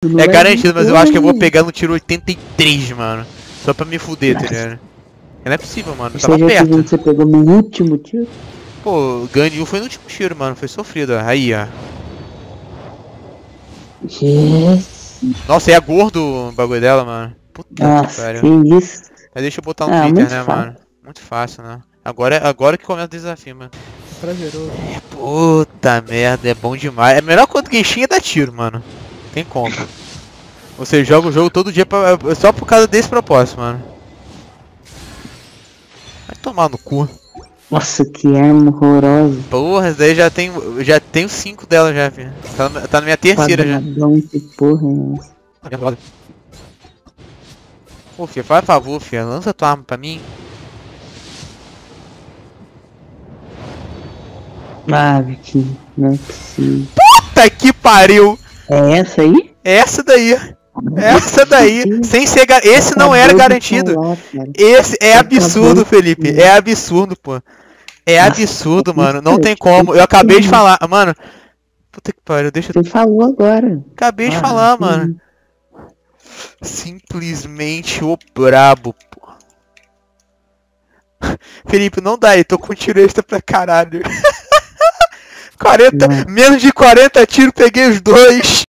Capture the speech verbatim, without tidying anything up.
É garantido, mas eu acho que eu vou pegar no tiro oitenta e três, mano. Só pra me fuder, tá ligado? Não é possível, mano. Eu tava Você já perto. viu que você pegou no último tiro? Pô, Ganyu foi no último tiro, mano. Foi sofrido, ó. Aí, ó. Yes. Nossa, é gordo o bagulho dela, mano. Puta que Nossa, pariu. que isso? Mas deixa eu botar no Ah, Twitter, muito né, fácil. mano? Muito fácil, né? Agora, agora que começa o desafio, mano. Prazeroso. Puta merda, é bom demais. É a melhor coisa que Genshin é dar tiro, mano. Tem como. Você joga o jogo todo dia pra, só por causa desse propósito, mano. Vai tomar no cu. Nossa, que arma horrorosa. Porra, essa daí já tem. Já tenho cinco dela já, filho. Tá, na- tá na minha terceira já. Quadradão, que porra é essa? Pô, filho, faz favor, filho. Lança tua arma pra mim. Ah, Vitinho, não é possível. Puta que pariu! É essa aí? Essa daí. Essa daí. Sem ser. Gar... Esse não era garantido. Esse é absurdo, Felipe. É absurdo, pô. É absurdo, mano. Não tem como. Eu acabei de falar. Mano. Puta que pariu. Deixa eu. Você falou agora. Acabei de Ah, falar, sim. mano. Simplesmente o brabo, pô. Felipe, não dá aí. Tô com tiro extra pra caralho. quarenta. Não. Menos de quarenta tiros, peguei os dois.